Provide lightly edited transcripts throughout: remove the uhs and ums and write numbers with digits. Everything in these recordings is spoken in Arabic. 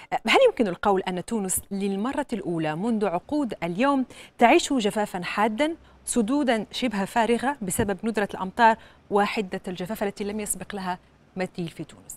هل يمكن القول أن تونس للمرة الأولى منذ عقود اليوم تعيش جفافا حادا، سدودا شبه فارغة بسبب ندرة الأمطار وحدة الجفاف التي لم يسبق لها مثيل في تونس؟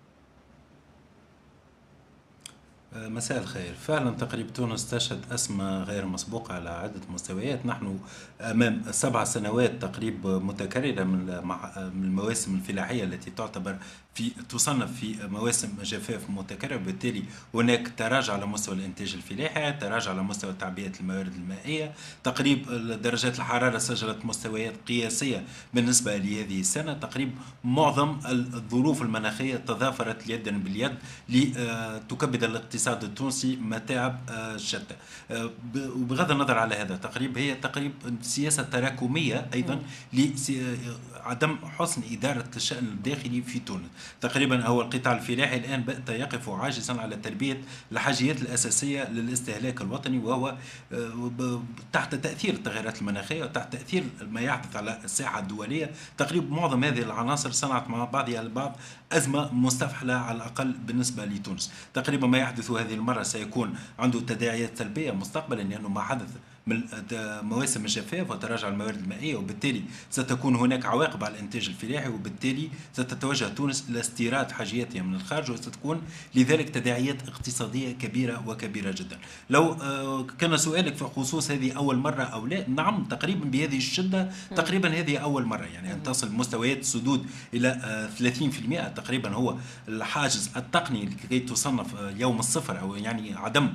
مساء الخير. فعلا تقريبا تونس تشهد أزمة غير مسبوقة على عدة مستويات. نحن أمام 7 سنوات تقريبا متكررة من المواسم الفلاحية التي تعتبر تصنف في مواسم جفاف متكرر، وبالتالي هناك تراجع على مستوى الإنتاج الفلاحي، تراجع على مستوى تعبئة الموارد المائية. تقريبا درجات الحرارة سجلت مستويات قياسية بالنسبة لهذه السنة. تقريبا معظم الظروف المناخية تضافرت يدا باليد لتكبد الاقتصاد التونسي متاعب شتى. وبغض النظر على هذا تقريبا هي سياسة تراكمية أيضا لعدم حسن إدارة الشأن الداخلي في تونس. تقريبا هو القطاع الفلاحي الآن بات يقف عاجزا على تلبية الحاجيات الأساسية للاستهلاك الوطني، وهو تحت تأثير التغيرات المناخية وتحت تأثير ما يحدث على الساحة الدولية. تقريبا معظم هذه العناصر صنعت مع بعضها البعض أزمة مستفحلة على الأقل بالنسبة لتونس. تقريبا ما يحدث هذه المرة سيكون عنده تداعيات سلبية مستقبلا، لأنه ما حدث من مواسم الجفاف وتراجع الموارد المائية، وبالتالي ستكون هناك عواقب على الإنتاج الفلاحي، وبالتالي ستتوجه تونس إلى استيراد حاجياتها من الخارج، وستكون لذلك تداعيات اقتصادية كبيرة وكبيرة جدا. لو كان سؤالك في خصوص هذه أول مرة أو لا، نعم تقريبا بهذه الشدة تقريبا هذه أول مرة، يعني أن تصل مستويات سدود إلى 30% تقريبا هو الحاجز التقني لكي تصنف يوم الصفر، أو يعني عدم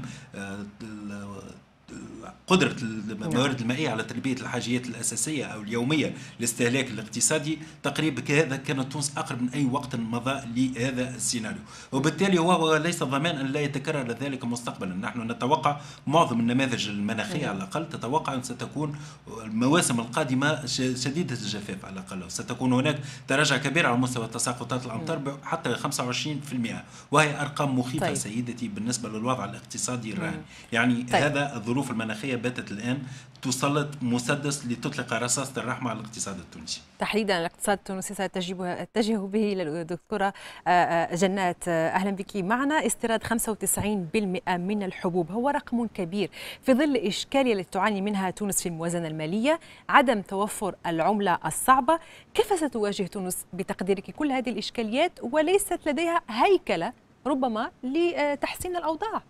قدرة الموارد المائية على تلبية الحاجيات الأساسية أو اليومية للاستهلاك الاقتصادي. تقريبا كهذا كانت تونس أقرب من أي وقت مضى لهذا السيناريو، وبالتالي هو ليس ضمان أن لا يتكرر ذلك مستقبلا. نحن نتوقع معظم النماذج المناخية على الأقل تتوقع أن ستكون المواسم القادمة شديدة الجفاف على الأقل، وستكون هناك تراجع كبير على مستوى تساقطات الأمطار حتى 25%، وهي أرقام مخيفة. طيب. سيدتي بالنسبة للوضع الاقتصادي الراهن، يعني طيب. هذا الظروف المناخية باتت الآن تسلط مسدس لتطلق رصاصة الرحمة على الاقتصاد التونسي. تحديدا الاقتصاد التونسي سأتجه به للدكتورة جنات. أهلا بك معنا. استيراد 95% من الحبوب هو رقم كبير في ظل إشكالية التي تعاني منها تونس في الموازنة المالية، عدم توفر العملة الصعبة. كيف ستواجه تونس بتقديرك كل هذه الإشكاليات وليست لديها هيكلة ربما لتحسين الأوضاع؟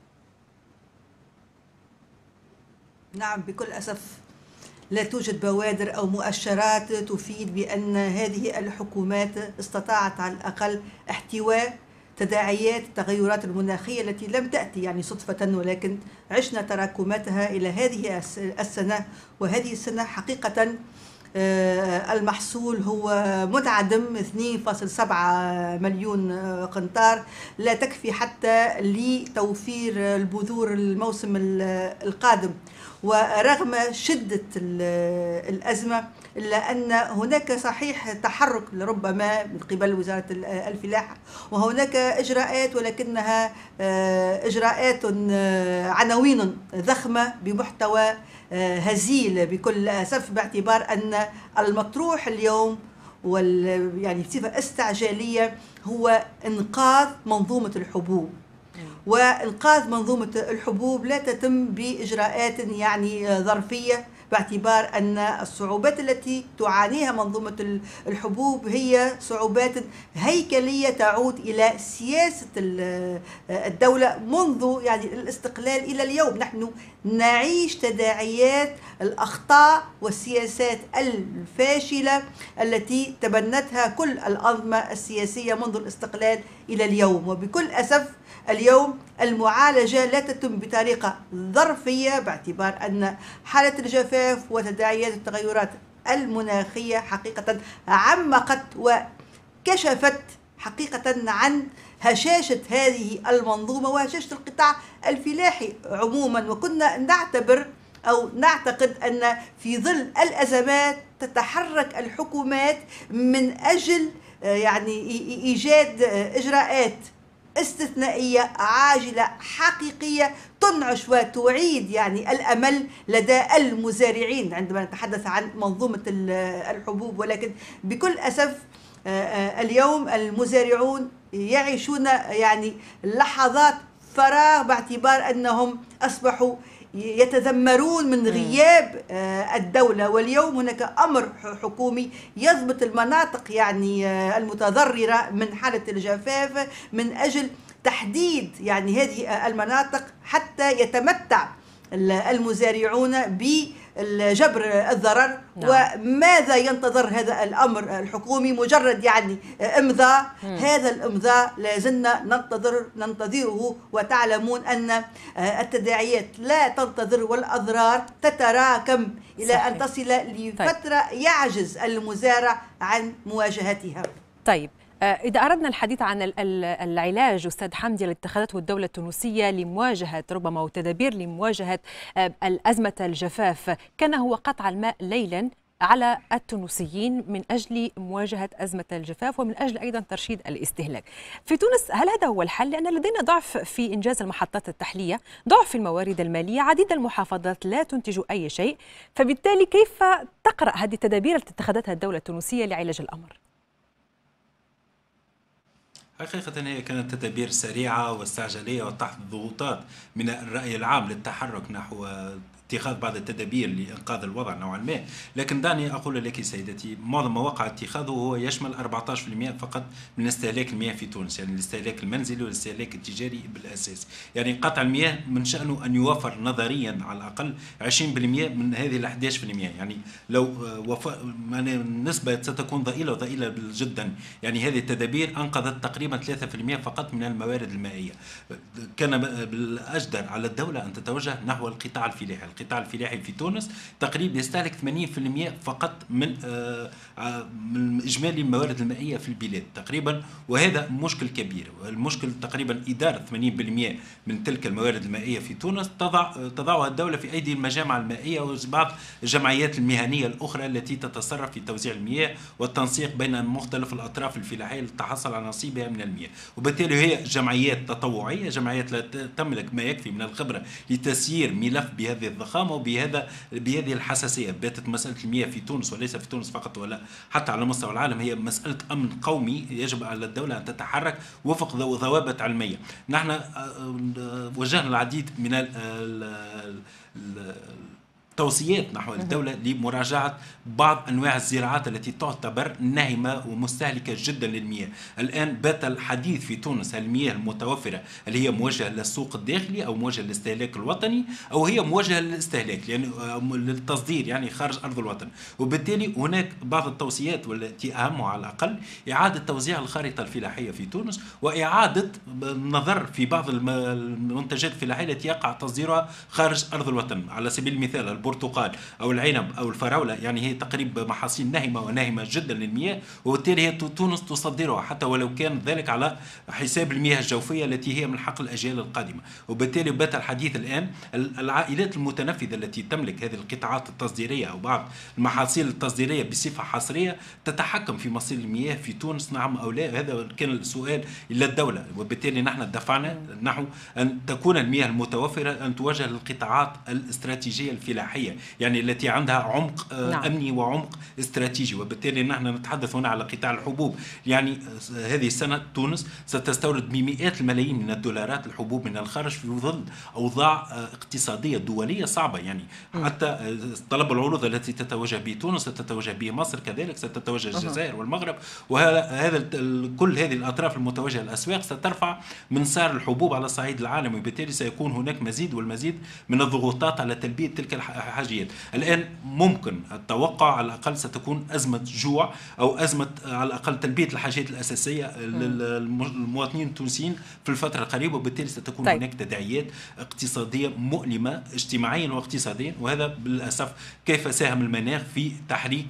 نعم، بكل أسف لا توجد بوادر أو مؤشرات تفيد بأن هذه الحكومات استطاعت على الأقل احتواء تداعيات التغيرات المناخية التي لم تأتي يعني صدفة، ولكن عشنا تراكماتها إلى هذه السنة. وهذه السنة حقيقة المحصول هو متعدم، 2.7 مليون قنطار، لا تكفي حتى لتوفير البذور الموسم القادم. ورغم شدة الأزمة إلا أن هناك صحيح تحرك ربما من قبل وزارة الفلاحة، وهناك إجراءات، ولكنها إجراءات عناوين ضخمة بمحتوى هزيل بكل أسف، باعتبار أن المطروح اليوم يعني بصفة استعجالية هو إنقاذ منظومة الحبوب. وإنقاذ منظومة الحبوب لا تتم بإجراءات يعني ظرفية، باعتبار أن الصعوبات التي تعانيها منظومة الحبوب هي صعوبات هيكلية تعود إلى سياسة الدولة منذ يعني الاستقلال إلى اليوم. نحن نعيش تداعيات الأخطاء والسياسات الفاشلة التي تبنتها كل الأنظمة السياسية منذ الاستقلال إلى اليوم. وبكل أسف اليوم المعالجة لا تتم بطريقة ظرفية، باعتبار أن حالة الجفاف وتداعيات التغيرات المناخية حقيقة عمقت وكشفت حقيقة عن هشاشة هذه المنظومة وهشاشة القطاع الفلاحي عموما. وكنا نعتبر أو نعتقد أن في ظل الأزمات تتحرك الحكومات من أجل يعني إيجاد إجراءات استثنائية عاجلة حقيقية تنعش وتعيد يعني الأمل لدى المزارعين عندما نتحدث عن منظومة الحبوب. ولكن بكل أسف اليوم المزارعون يعيشون يعني لحظات فراغ باعتبار أنهم أصبحوا يتذمرون من غياب الدولة. واليوم هناك أمر حكومي يضبط المناطق يعني المتضررة من حالة الجفاف من أجل تحديد يعني هذه المناطق حتى يتمتع المزارعون بجبر الضرر. نعم. وماذا ينتظر هذا الأمر الحكومي؟ مجرد يعني إمضاء. هذا الإمضاء لازلنا ننتظره، وتعلمون أن التداعيات لا تنتظر والأضرار تتراكم إلى أن تصل لفترة يعجز المزارع عن مواجهتها. طيب، إذا أردنا الحديث عن العلاج أستاذ حمدي اللي اتخذته الدولة التونسية لمواجهة ربما وتدابير لمواجهة أزمة الجفاف، كان هو قطع الماء ليلا على التونسيين من أجل مواجهة أزمة الجفاف ومن أجل أيضا ترشيد الاستهلاك. في تونس هل هذا هو الحل؟ لأن لدينا ضعف في إنجاز المحطات التحلية، ضعف في الموارد المالية، عديد المحافظات لا تنتج أي شيء، فبالتالي كيف تقرأ هذه التدابير التي اتخذتها الدولة التونسية لعلاج الأمر؟ حقيقة هي كانت تدابير سريعة واستعجالية وتحت ضغوطات من الرأي العام للتحرك نحو اتخاذ بعض التدابير لإنقاذ الوضع نوعا ما. لكن دعني أقول لك سيدتي، معظم ما وقع اتخاذه هو يشمل 14% فقط من استهلاك المياه في تونس، يعني الاستهلاك المنزلي والاستهلاك التجاري بالأساس. يعني قطع المياه من شأنه أن يوفر نظريا على الأقل 20% من هذه ال 11%. يعني لو النسبة ستكون ضئيلة جدا. يعني هذه التدابير أنقذت تقريبا 3% فقط من الموارد المائية. كان بالأجدر على الدولة أن تتوجه نحو القطاع الفلاحي. القطاع الفلاحي في تونس تقريبا يستهلك 80% فقط من إجمالي الموارد المائية في البلاد تقريبا، وهذا مشكل كبير. المشكل تقريبا إدارة 80% من تلك الموارد المائية في تونس تضعها الدولة في أيدي المجامع المائية وبعض الجمعيات المهنية الأخرى التي تتصرف في توزيع المياه والتنسيق بين مختلف الأطراف الفلاحية للتحصل على نصيبها من المياه. وبالتالي هي جمعيات تطوعية، جمعيات لا تملك ما يكفي من الخبرة لتسيير ملف بهذه الضخامة وبهذه الحساسية. باتت مسألة المياه في تونس وليس في تونس فقط ولا حتى على مستوى العالم هي مسألة أمن قومي يجب على الدولة أن تتحرك وفق ضوابط علمية. نحن وجهنا العديد من توصيات نحو الدولة لمراجعة بعض أنواع الزراعات التي تعتبر ناهمة ومستهلكة جدا للمياه. الآن بات الحديث في تونس المياه المتوفرة هل هي موجهة للسوق الداخلي أو موجهة للاستهلاك الوطني أو هي موجهة للاستهلاك يعني للتصدير يعني خارج أرض الوطن. وبالتالي هناك بعض التوصيات والتي أهمها على الأقل إعادة توزيع الخارطة الفلاحية في تونس وإعادة النظر في بعض المنتجات الفلاحية التي يقع تصديرها خارج أرض الوطن. على سبيل المثال البرتقال أو العنب أو الفراولة، يعني هي تقريبا محاصيل ناهمة وناهمة جدا للمياه، وبالتالي هي تونس تصدرها حتى ولو كان ذلك على حساب المياه الجوفية التي هي من حق الأجيال القادمة. وبالتالي بات الحديث الآن العائلات المتنفذة التي تملك هذه القطاعات التصديرية أو بعض المحاصيل التصديرية بصفة حصرية تتحكم في مصير المياه في تونس، نعم أو لا؟ هذا كان السؤال إلى الدولة. وبالتالي نحن دفعنا نحو أن تكون المياه المتوفرة أن توجه للقطاعات الاستراتيجية الفلاحية يعني التي عندها عمق أمني وعمق استراتيجي. وبالتالي نحن نتحدث هنا على قطاع الحبوب. يعني هذه السنة تونس ستستورد بمئات الملايين من الدولارات الحبوب من الخارج في ظل أوضاع اقتصادية دولية صعبة. يعني حتى طلب العروض التي تتوجه به تونس ستتوجه به مصر، كذلك ستتوجه الجزائر والمغرب، وهذا كل هذه الأطراف المتوجهة للأسواق سترفع من سعر الحبوب على الصعيد العالمي. وبالتالي سيكون هناك مزيد والمزيد من الضغوطات على تلبية تلك الحاجيات. الآن ممكن التوقع على الأقل ستكون أزمة جوع أو أزمة على الأقل تلبية الحاجات الأساسية للمواطنين التونسيين في الفترة القريبة. وبالتالي ستكون هناك تداعيات اقتصادية مؤلمة اجتماعيا واقتصاديا، وهذا بالأسف كيف ساهم المناخ في تحريك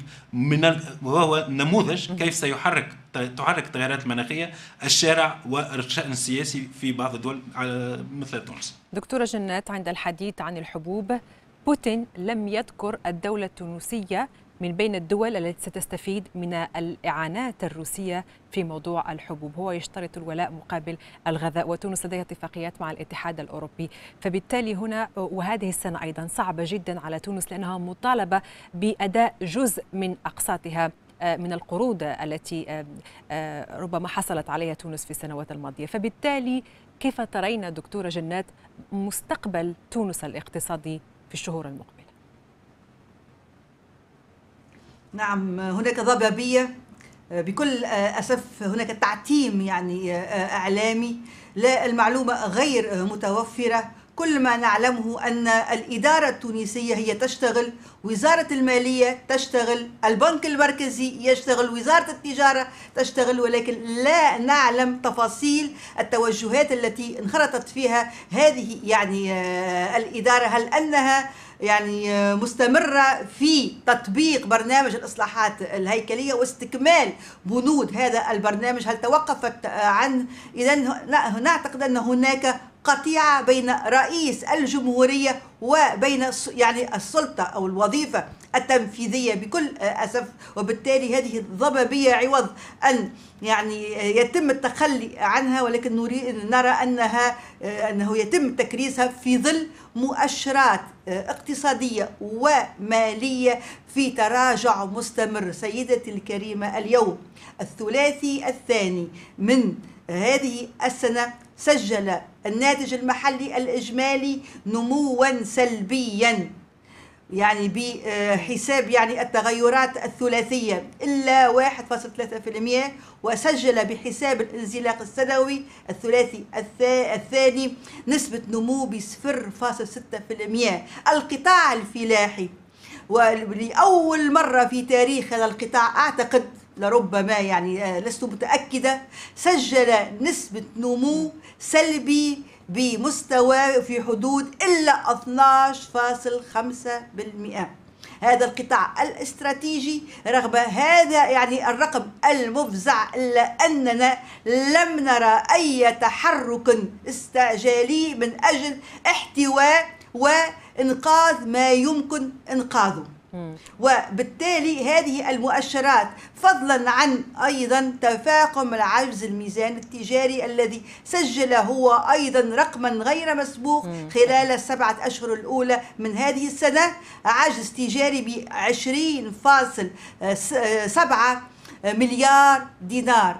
وهو نموذج كيف سيحرك تحرك التغيرات المناخية الشارع والشأن السياسي في بعض الدول مثل تونس. دكتورة جنات، عند الحديث عن الحبوب بوتين لم يذكر الدولة التونسية من بين الدول التي ستستفيد من الإعانات الروسية في موضوع الحبوب. هو يشترط الولاء مقابل الغذاء، وتونس لديها اتفاقيات مع الاتحاد الأوروبي. فبالتالي هنا وهذه السنة أيضا صعبة جدا على تونس لأنها مطالبة بأداء جزء من أقساطها من القروض التي ربما حصلت عليها تونس في السنوات الماضية. فبالتالي كيف ترين دكتورة جنات مستقبل تونس الاقتصادي في الشهور المقبلة؟ نعم، هناك ضبابية بكل أسف، هناك تعتيم يعني إعلامي، لا المعلومة غير متوفرة. كل ما نعلمه أن الإدارة التونسية هي تشتغل، وزارة المالية تشتغل، البنك المركزي يشتغل، وزارة التجارة تشتغل، ولكن لا نعلم تفاصيل التوجهات التي انخرطت فيها هذه يعني الإدارة. هل أنها يعني مستمرة في تطبيق برنامج الإصلاحات الهيكلية واستكمال بنود هذا البرنامج؟ هل توقفت عن؟ إذن نعتقد أن هناك قطيعة بين رئيس الجمهورية وبين يعني السلطة أو الوظيفة التنفيذية بكل أسف، وبالتالي هذه الضبابية عوض أن يعني يتم التخلي عنها، ولكن نرى أنه يتم تكريسها في ظل مؤشرات اقتصادية ومالية في تراجع مستمر. سيدتي الكريمة، اليوم الثلاثي الثاني من هذه السنة سجل الناتج المحلي الإجمالي نموا سلبيا، يعني بحساب يعني التغيرات الثلاثية إلا 1.3%، وسجل بحساب الانزلاق السنوي الثلاثي الثاني نسبة نمو ب0.6%. القطاع الفلاحي، ولأول مرة في تاريخ هذا القطاع أعتقد، لربما يعني لست متأكدة، سجل نسبة نمو سلبي بمستوى في حدود إلا 12.5%. هذا القطاع الاستراتيجي رغم هذا يعني الرقم المفزع، إلا أننا لم نرى أي تحرك استعجالي من أجل احتواء وإنقاذ ما يمكن إنقاذه. وبالتالي هذه المؤشرات، فضلا عن أيضا تفاقم العجز الميزان التجاري الذي سجل هو أيضا رقما غير مسبوق خلال ال7 أشهر الأولى من هذه السنة، عجز تجاري ب20.7 مليار دينار.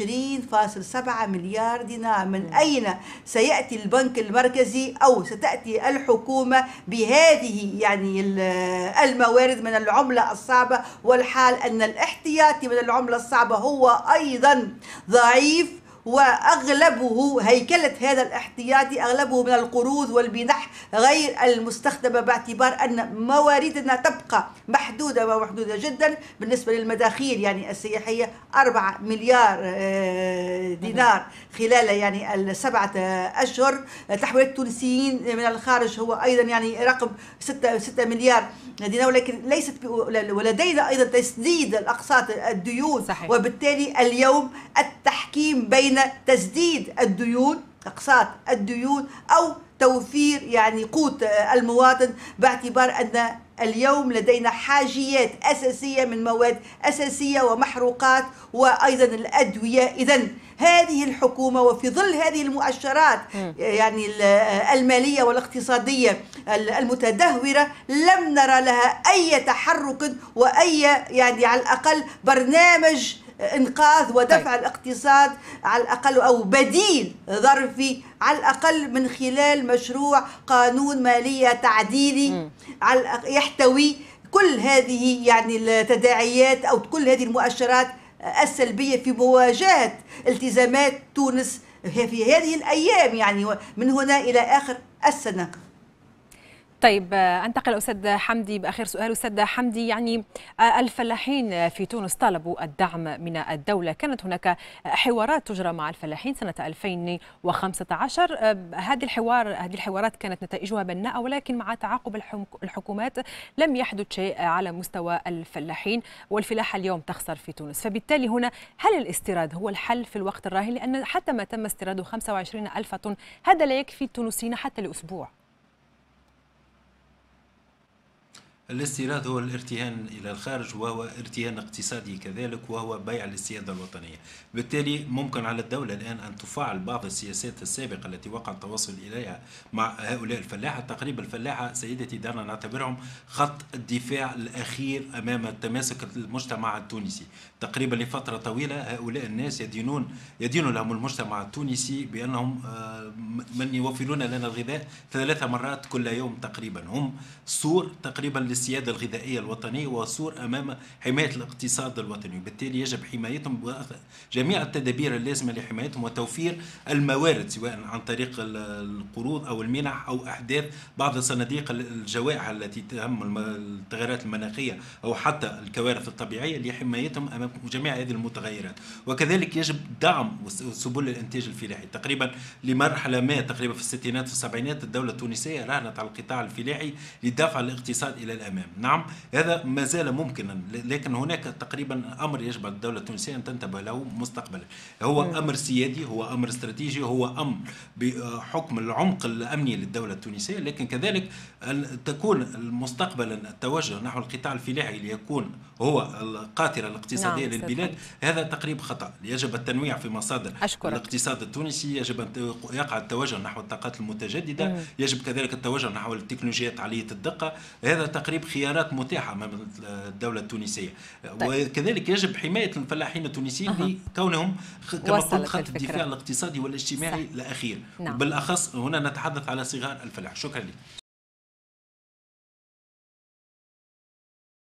20.7 مليار دينار. من أين سيأتي البنك المركزي أو ستأتي الحكومة بهذه يعني الموارد من العملة الصعبة، والحال أن الاحتياطي من العملة الصعبة هو أيضا ضعيف، وأغلبه هيكلة هذا الاحتياطي أغلبه من القروض والمنح غير المستخدمة، باعتبار أن مواردنا تبقى محدودة ومحدودة جدا. بالنسبة للمداخيل يعني السياحية 4 مليار دينار خلال يعني ال7 أشهر. تحويلات التونسيين من الخارج هو أيضا يعني رقم 6 مليار دينار، ولكن ليست ولدينا أيضا تسديد الأقساط الديون. صحيح. وبالتالي اليوم التحكيم بين تسديد الديون، أقساط الديون، أو توفير يعني قوت المواطن، باعتبار أن اليوم لدينا حاجيات أساسية من مواد أساسية ومحروقات وأيضا الأدوية. إذن هذه الحكومة وفي ظل هذه المؤشرات يعني المالية والاقتصادية المتدهورة لم نرى لها أي تحرك وأي يعني على الأقل برنامج إنقاذ ودفع الاقتصاد على الأقل، أو بديل ظرفي على الأقل، من خلال مشروع قانون مالية تعديلي يحتوي كل هذه يعني التداعيات أو كل هذه المؤشرات السلبية في مواجهة التزامات تونس في هذه الأيام، يعني من هنا إلى آخر السنة. طيب، انتقل أستاذ حمدي بآخر سؤال. أستاذ حمدي، يعني الفلاحين في تونس طالبوا الدعم من الدولة، كانت هناك حوارات تجرى مع الفلاحين سنة 2015. هذه الحوارات كانت نتائجها بناءة، ولكن مع تعاقب الحكومات لم يحدث شيء على مستوى الفلاحين، والفلاحة اليوم تخسر في تونس. فبالتالي هنا هل الاستيراد هو الحل في الوقت الراهن؟ لأن حتى ما تم استيراده 25,000 طن هذا لا يكفي التونسيين حتى لأسبوع. الاستيراد هو الارتهان إلى الخارج، وهو ارتهان اقتصادي كذلك، وهو بيع للسيادة الوطنية. بالتالي ممكن على الدولة الآن أن تفعل بعض السياسات السابقة التي وقع التوصل إليها مع هؤلاء الفلاحة. تقريبا الفلاحة سيدتي دعنا نعتبرهم خط الدفاع الأخير أمام تماسك المجتمع التونسي. تقريبا لفترة طويلة هؤلاء الناس يدين لهم المجتمع التونسي بأنهم من يوفرون لنا الغذاء 3 مرات كل يوم تقريبا. هم سور تقريبا للسيادة الغذائية الوطنية، وسور أمام حماية الاقتصاد الوطني. بالتالي يجب حمايتهم، جميع التدابير اللازمة لحمايتهم وتوفير الموارد، سواء عن طريق القروض أو المنح أو أحداث بعض صناديق الجوائح التي تهم التغيرات المناخية أو حتى الكوارث الطبيعية لحمايتهم أمام جميع هذه المتغيرات. وكذلك يجب دعم سبل الإنتاج الفلاحي. تقريبا لمرحلة ما تقريبا في الستينات في السبعينات الدولة التونسية راهنت على القطاع الفلاحي لدفع الاقتصاد إلى الأمام. نعم هذا ما زال ممكنا، لكن هناك تقريبا أمر يجب الدولة التونسية أن تنتبه له مستقبلا. هو أمر سيادي، هو أمر استراتيجي، هو أمر بحكم العمق الأمني للدولة التونسية، لكن كذلك تكون مستقبلا التوجه نحو القطاع الفلاحي ليكون هو القاطرة الاقتصادية للبلاد. هذا تقريب خطأ. يجب التنويع في مصادر الاقتصاد التونسي، يجب أن يقع التوجه نحو الطاقات المتجددة، يجب كذلك التوجه نحو التكنولوجيات عالية الدقة. هذا تقريب خيارات متاحة أمام الدولة التونسية. وكذلك يجب حماية الفلاحين التونسيين لكونهم كما قلت خط الدفاع الاقتصادي والاجتماعي الأخير. بالأخص هنا نتحدث على صغار الفلاح. شكرا لك.